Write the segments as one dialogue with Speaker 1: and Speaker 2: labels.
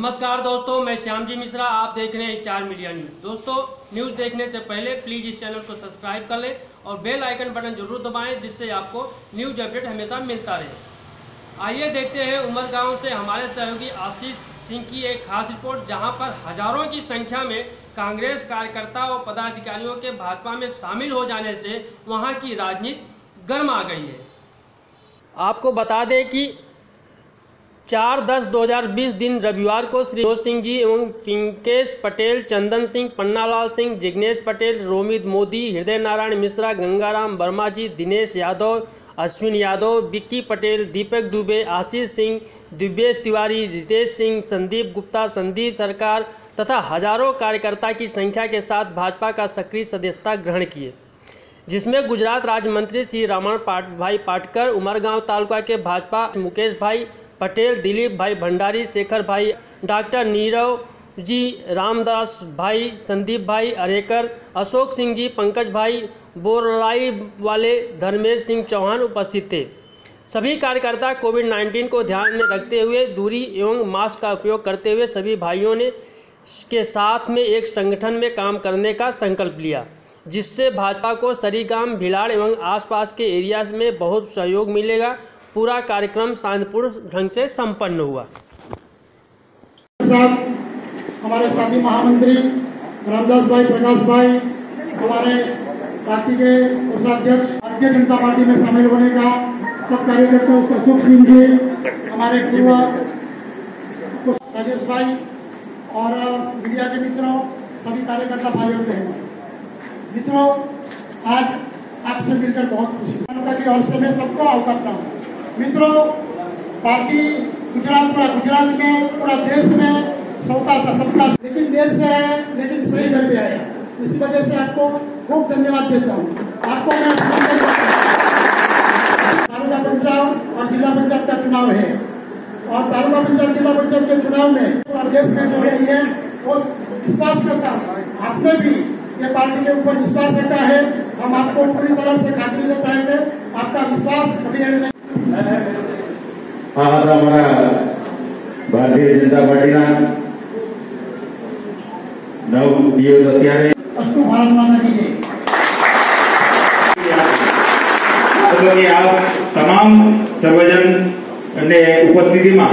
Speaker 1: नमस्कार दोस्तों, मैं श्याम जी मिश्रा। आप देख रहे हैं स्टार मीडिया न्यूज़। दोस्तों, न्यूज़ देखने से पहले प्लीज़ इस चैनल को सब्सक्राइब कर लें और बेल आइकन बटन जरूर दबाएं, जिससे आपको न्यूज़ अपडेट हमेशा मिलता रहे। आइए देखते हैं उमरगांव से हमारे सहयोगी आशीष सिंह की एक खास रिपोर्ट, जहां पर हजारों की संख्या में कांग्रेस कार्यकर्ता और पदाधिकारियों के भाजपा में शामिल हो जाने से वहां की राजनीति गर्म आ गई है। आपको बता दें कि 4/10/2020 दिन रविवार को श्री मनोज सिंह जी एवं पिंकेश पटेल, चंदन सिंह, पन्नालाल सिंह, जिग्नेश पटेल, रोमित मोदी, हृदय नारायण मिश्रा, गंगाराम वर्मा जी, दिनेश यादव, अश्विन यादव, विक्की पटेल, दीपक दुबे, आशीष सिंह, दिव्येश तिवारी, रितेश सिंह, संदीप गुप्ता, संदीप सरकार तथा हजारों कार्यकर्ता की संख्या के साथ भाजपा का सक्रिय सदस्यता ग्रहण किए, जिसमें गुजरात राज्य मंत्री श्री रमण भाई पाटकर, उमरगांव तालुका के भाजपा मुकेश भाई पटेल, दिलीप भाई भंडारी, शेखर भाई, डॉक्टर नीरव जी, रामदास भाई, संदीप भाई अरेकर, अशोक सिंह जी, पंकज भाई, बोरलाई वाले, धर्मेश सिंह चौहान उपस्थित थे। सभी कार्यकर्ता कोविड-19 को ध्यान में रखते हुए दूरी एवं मास्क का उपयोग करते हुए सभी भाइयों ने के साथ में एक संगठन में काम करने का संकल्प लिया, जिससे भाजपा को सरीगाम, भिलाड़ एवं आसपास के एरिया में बहुत सहयोग मिलेगा। पूरा कार्यक्रम शांतिपूर्ण ढंग से संपन्न हुआ।
Speaker 2: हमारे साथी महामंत्री रामदास भाई, प्रकाश भाई, हमारे पार्टी के कोषाध्यक्ष, भारतीय जनता पार्टी में शामिल होने का सब कार्यकर्ताओं का सुख सिंह जी, हमारे पूर्व राजेश भाई और मीडिया के मित्रों, सभी कार्यकर्ता भाइयों बहनों, मित्रों, आज आपसे मिलकर बहुत खुशी की ओर से मैं सबको आवकारता हूँ। मित्रों, पार्टी गुजरात में, पूरा देश में सबका, लेकिन देर से है, लेकिन सही घर पे आया। इसी वजह से आपको खूब धन्यवाद देता हूँ। आपको मैं तालुका पंचायत और जिला पंचायत का चुनाव है, और तालुका पंचायत जिला पंचायत के चुनाव में पूरा देश में जो रही है, उस विश्वास के साथ आपने भी ये पार्टी के ऊपर विश्वास रखा है। हम आपको पूरी तरह से खातिर देना चाहेंगे, आपका विश्वास कभी नहीं।
Speaker 3: આ હતા અમારા ભારતીય જનતા પાર્ટીના નવ દિવસ અત્યારે આ તમામ સર્વજન અને ઉપસ્થિતિમાં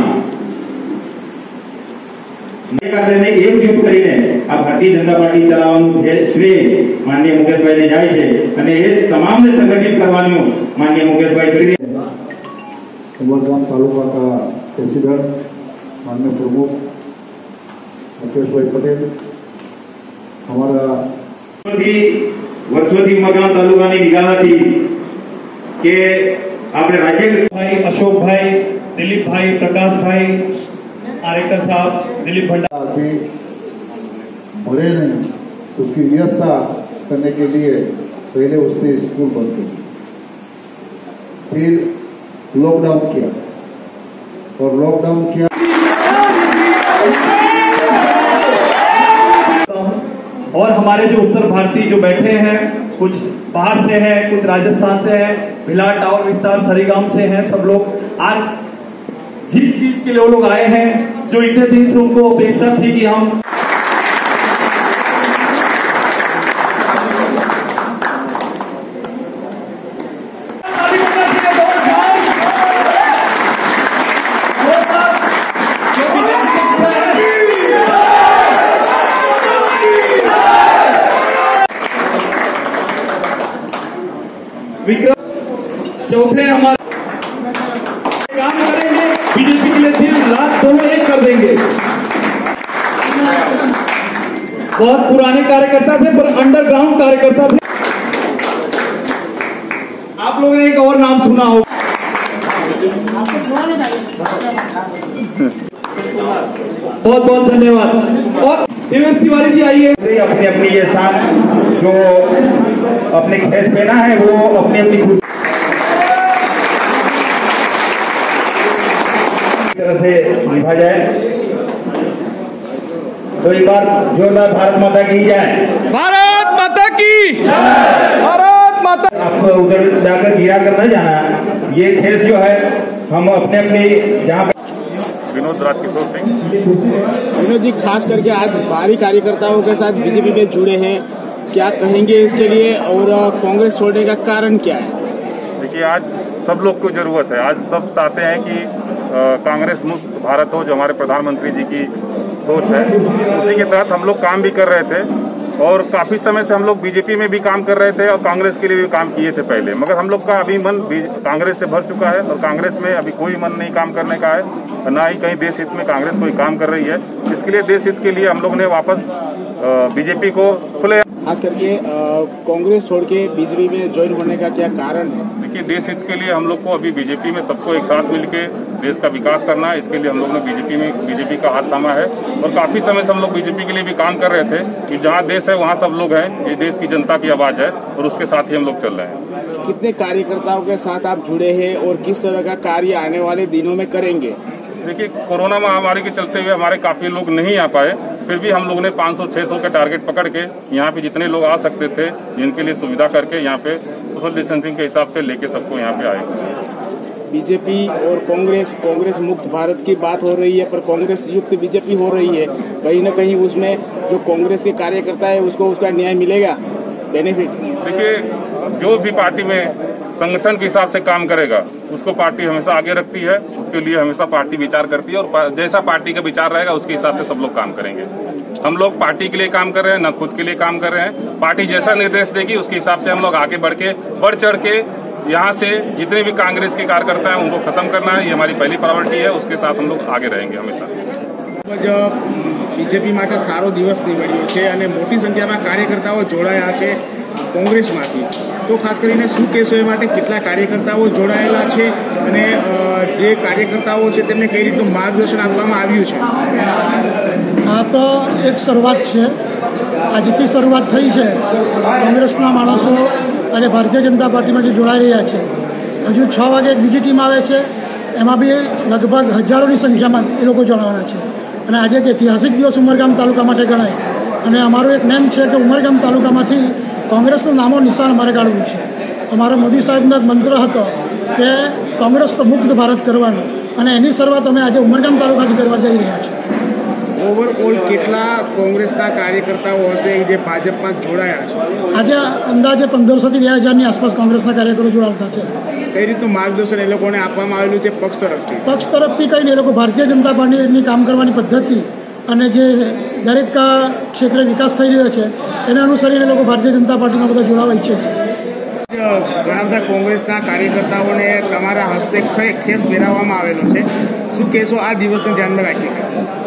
Speaker 3: એકજૂટ કરીને આ ભારતીય જનતા પાર્ટી ચલાવવાનું શ્રેય માનનીય મુકેશભાઈને જાય છે, અને એ તમામને સંગઠિત કરવાનું માનનીય મુકેશભાઈ કરી રહ્યા છે।
Speaker 4: उमरगांव तालुका का प्रेसिडेंट माननीय प्रमुख मुकेश भाई पटेल, हमारा
Speaker 3: वर्षों उमरगांव तालुका की निगाह थी कि आपने राज्य
Speaker 5: भाई अशोक भाई, दिलीप भाई, प्रकाश भाई, आरेकर साहब, दिलीप भंडारी
Speaker 4: भरे नहीं, उसकी व्यवस्था करने के लिए पहले उसने स्कूल बंद कर, फिर लॉकडाउन किया, और लॉकडाउन किया
Speaker 5: और हमारे जो उत्तर भारतीय जो बैठे हैं, कुछ बाहर से हैं, कुछ राजस्थान से हैं, भिलाड़ टावर विस्तार सरीगाम से हैं, सब लोग आज जिस चीज के लिए वो लोग आए हैं, जो इतने दिन से उनको अपेक्षा थी कि हम चौथे हमारे काम करेंगे, बीजेपी के लिए दिन रात दोनों एक कर देंगे। बहुत पुराने कार्यकर्ता थे, पर अंडरग्राउंड कार्यकर्ता थे। आप लोगों ने एक और नाम सुना होगा, बहुत बहुत धन्यवाद। और दिनेश तिवारी जी आइए।
Speaker 3: अपनी अपनी ये साथ जो अपने खेस पहना है, वो अपनी अपनी खुशी तरह से निभा जाए। तो एक बार जोरदार भारत माता की जय।
Speaker 5: भारत माता की, भारत माता।
Speaker 3: आपको उधर जाकर गिरा कर न जाना, ये खेस जो है हम अपने अपने जहाँ
Speaker 6: विनोद राजकिशोर सिंह।
Speaker 7: विनोद जी, खास करके आज भारी कार्यकर्ताओं के साथ बीजेपी में जुड़े हैं, क्या कहेंगे इसके लिए और कांग्रेस छोड़ने का कारण क्या है?
Speaker 6: देखिए, आज सब लोग को जरूरत है, आज सब चाहते हैं कि कांग्रेस मुक्त भारत हो, जो हमारे प्रधानमंत्री जी की सोच है। उसी के तहत हम लोग काम भी कर रहे थे और काफी समय से हम लोग बीजेपी में भी काम कर रहे थे और कांग्रेस के लिए भी काम किए थे पहले, मगर हम लोग का अभी मन कांग्रेस से भर चुका है और कांग्रेस में अभी कोई मन नहीं काम करने का है, ना ही कहीं देश हित में कांग्रेस कोई काम कर रही है। इसके लिए देश हित के लिए हम लोग ने वापस बीजेपी को खुले।
Speaker 7: खास करके कांग्रेस छोड़ के बीजेपी में ज्वाइन होने का क्या कारण है?
Speaker 6: देखिए, देश हित के लिए हम लोग को अभी बीजेपी में सबको एक साथ मिलकर देश का विकास करना है। इसके लिए हम लोग ने बीजेपी का हाथ थामा है और काफी समय से हम लोग बीजेपी के लिए भी काम कर रहे थे कि जहाँ देश है वहाँ सब लोग हैं, ये देश की जनता की आवाज है और उसके साथ ही हम लोग चल रहे हैं।
Speaker 7: कितने कार्यकर्ताओं के साथ आप जुड़े हैं और किस तरह का कार्य आने वाले दिनों में करेंगे?
Speaker 6: देखिए, कोरोना महामारी के चलते हुए हमारे काफी लोग नहीं आ पाए, फिर भी हम लोग ने 500-600 का टारगेट पकड़ के यहाँ पे जितने लोग आ सकते थे, जिनके लिए सुविधा करके यहाँ पे सोशल डिस्टेंसिंग के हिसाब से लेके सबको यहाँ पे आए।
Speaker 7: बीजेपी और कांग्रेस मुक्त भारत की बात हो रही है, पर कांग्रेस युक्त बीजेपी हो रही है। कहीं न कहीं उसमें जो कांग्रेस के कार्यकर्ता है उसको उसका न्याय मिलेगा, बेनिफिट?
Speaker 6: देखिए, जो भी पार्टी में संगठन के हिसाब से काम करेगा उसको पार्टी हमेशा आगे रखती है, उसके लिए हमेशा पार्टी विचार करती है और जैसा पार्टी का विचार रहेगा उसके हिसाब से सब लोग काम करेंगे। हम लोग पार्टी के लिए काम कर रहे हैं, न खुद के लिए काम कर रहे हैं। पार्टी जैसा निर्देश देगी उसके हिसाब से हम लोग आगे बढ़ चढ़ के यहाँ से जितने भी कांग्रेस के कार्यकर्ता हैं उनको खत्म करना है, ये हमारी पहली प्रायोरिटी है। उसके साथ हम लोग आगे रहेंगे हमेशा।
Speaker 7: बीजेपी માટે સારો દિવસ નીવડ્યો છે અને મોટી સંખ્યામાં કાર્યકર્તાઓ જોડાયા છે કોંગ્રેસમાંથી, તો ખાસ કરીને શું કહેશો એ માટે? કેટલા કાર્યકર્તાઓ જોડાયેલા છે અને જે કાર્યકર્તાઓ છે તેમને કઈ રીતનું માર્ગદર્શન આપવામાં આવ્યું છે?
Speaker 2: આ તો એક શરૂઆત છે, આજથી શરૂઆત થઈ છે। કોંગ્રેસના માણસો આજે ભારતીય જનતા પાર્ટીમાં જે જોડાઈ રહ્યા છે, હજુ 6 વાગે એક બીજી ટીમ આવે છે, એમાં બી લગભગ હજારોની સંખ્યામાં એ લોકો જોડાવાના છે અને આજે એક ઐતિહાસિક દિવસ ઉમરગામ તાલુકા માટે ગણાય અને અમારો એક નેમ છે કે ઉમરગામ તાલુકામાંથી કોંગ્રેસનું નામો નિશાન અમારે કાઢવું છે। અમારો મોદી સાહેબનો એક મંત્ર હતો કે કોંગ્રેસ તો મુક્ત ભારત કરવાનો અને એની શરૂઆત અમે આજે ઉમરગામ તાલુકાથી કરવા જઈ રહ્યા છીએ।
Speaker 7: ઓવરઓલ કેટલા કોંગ્રેસના કાર્યકર્તાઓ હશે જે ભાજપમાં જોડાયા છે?
Speaker 2: આજે અંદાજે 1500 થી 2000ની આસપાસ કોંગ્રેસના કાર્યકરો જોડાતા છે।
Speaker 7: કઈ રીતનું માર્ગદર્શન એ લોકોને આપવામાં આવેલું છે પક્ષ તરફથી?
Speaker 2: પક્ષ તરફથી કંઈ નહીં, એ લોકો ભારતીય જનતા પાર્ટીની કામ કરવાની પદ્ધતિ અને જે દરેક ક્ષેત્રે વિકાસ થઈ રહ્યો છે એને અનુસરીને લોકો ભારતીય જનતા પાર્ટીમાં બધા જોડાવા ઈચ્છે છે।
Speaker 7: ઘણા બધા કોંગ્રેસના કાર્યકર્તાઓને તમારા હસ્તે ખેસ પહેરાવવામાં આવેલો છે, શું કહેશો આ દિવસને ધ્યાનમાં રાખીને?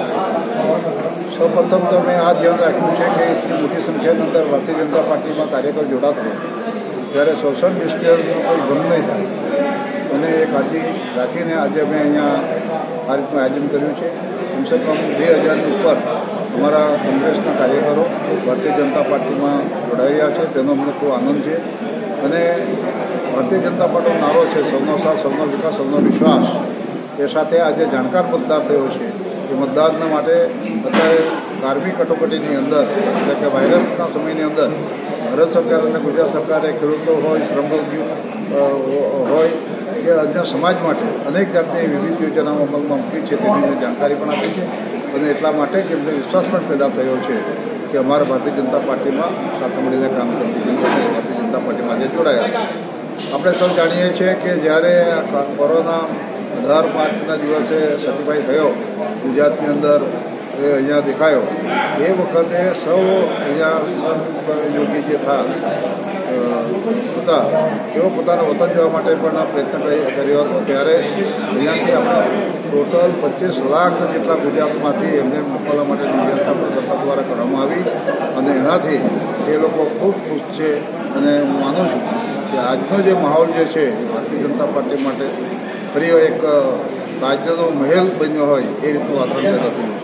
Speaker 4: સૌપ્રથમ તો મેં આ ધ્યાન રાખ્યું છે કે એટલી મોટી સંખ્યાની અંદર ભારતીય જનતા પાર્ટીમાં કાર્યકર જોડાતો ત્યારે સોશિયલ ડિસ્ટન્સનો કોઈ ભંગ નહીં થાય અને એ કાળજી રાખીને આજે અમે અહીંયા આ રીતનું આયોજન કર્યું છે। કમસે કમ 2000ની ઉપર અમારા કોંગ્રેસના કાર્યકરો ભારતીય જનતા પાર્ટીમાં જોડાઈ રહ્યા છે, તેનો અમને ખૂબ આનંદ છે અને ભારતીય જનતા પાર્ટીનો નારો છે સૌનો સાથ, સૌનો વિકાસ, સૌનો વિશ્વાસ। એ સાથે આજે જાણકાર મતદાર થયો છે। એ મતદારના માટે અત્યારે ધાર્મિક કટોકટીની અંદર એટલે કે વાયરસના સમયની અંદર ભારત સરકાર અને ગુજરાત સરકારે ખેડૂતો હોય, શ્રમજીવી હોય કે અન્ય સમાજ માટે અનેક જાતની વિવિધ યોજનાઓ અમલમાં મૂકી છે, તેની જાણકારી પણ આપી છે અને એટલા માટે જ એમને વિશ્વાસ પણ પેદા થયો છે કે અમારા ભારતીય જનતા પાર્ટીમાં સાથે મળીને કામ કરતી ભારતીય જનતા પાર્ટીમાં આજે જોડાયા। આપણે સૌ જાણીએ છીએ કે જ્યારે કોરોના 18 દિવસે સર્ટિફાઈ થયો ગુજરાતની અંદર, એ અહીંયા દેખાયો, એ વખતે સૌ અહીંયા યોગી જે હતા તેઓ પોતાના વતન જવા માટે પણ પ્રયત્ન કર્યો હતો। ત્યારે અહીંયાથી આપણે ટોટલ 25 લાખ જેટલા ગુજરાતમાંથી એમને મોકલવા માટેની વ્યવસ્થા પણ સરકાર દ્વારા કરવામાં આવી અને એનાથી એ લોકો ખૂબ ખુશ છે અને હું માનું છું કે આજનો જે માહોલ જે છે એ ભારતીય જનતા પાર્ટી માટે ફરી એક રાજ્યનો મહેલ બન્યો હોય એ રીતનું વાતાવરણ પેદા થયું।